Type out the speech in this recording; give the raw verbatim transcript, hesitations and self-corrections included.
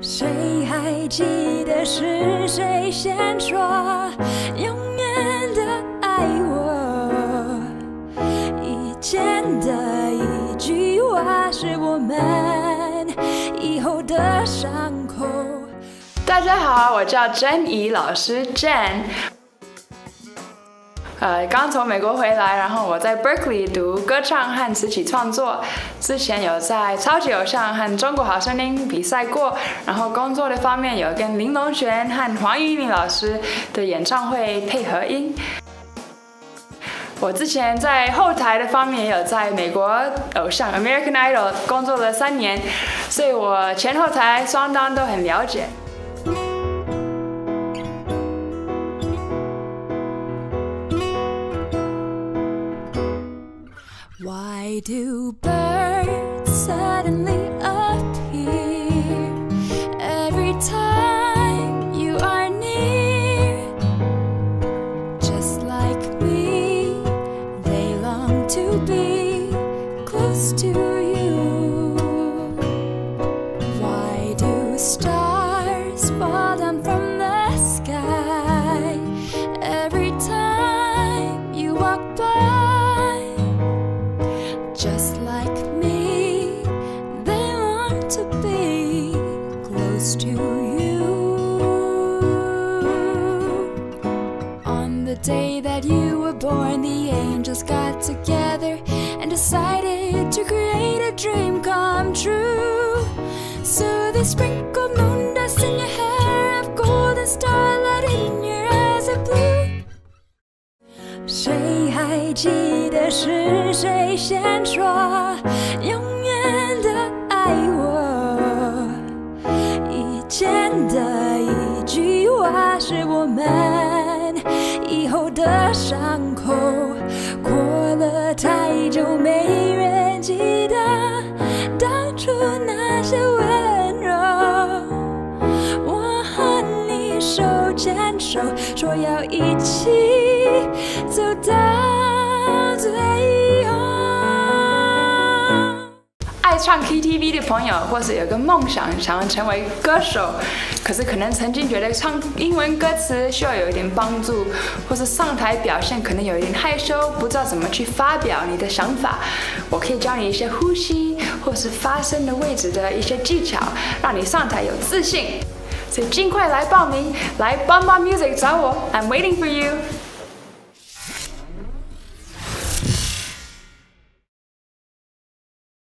谁还记得是谁先说永远的爱我？以前的一句话是我们以后的伤口。 大家好，我叫珍怡老师 Jen。呃，刚从美国回来，然后我在 Berkeley 读歌唱和词曲创作。之前有在超级偶像和中国好声音比赛过，然后工作的方面有跟林隆璇和黄怡玲老师的演唱会配合音。我之前在后台的方面也有在美国偶像 American Idol 工作了三年，所以我前后台双方都很了解。 Why do birds suddenly appear every time you are near? Just like me, they long to be close to you. Why do stars fall down from the sky every time you walk by?Just like me, they want to be close to you. On the day that you were born, the angels got together and decided to create a dream come true. So they sprinkled moon dust in your hair of gold and starlight in your eyes of blue.谁还记得是谁先说永远的爱我？以前的一句话是我们以后的伤口。过了太久，没人记得当初那些温柔。我和你手牵手，说要一起走到最后。 爱唱 K T V 的朋友，或是有个梦想想要成为歌手，可是可能曾经觉得唱英文歌词需要有一点帮助，或是上台表现可能有一点害羞，不知道怎么去发表你的想法。我可以教你一些呼吸或是发声的位置的一些技巧，让你上台有自信。所以尽快来报名，来 Bomba Music 找我 ，I'm waiting for you。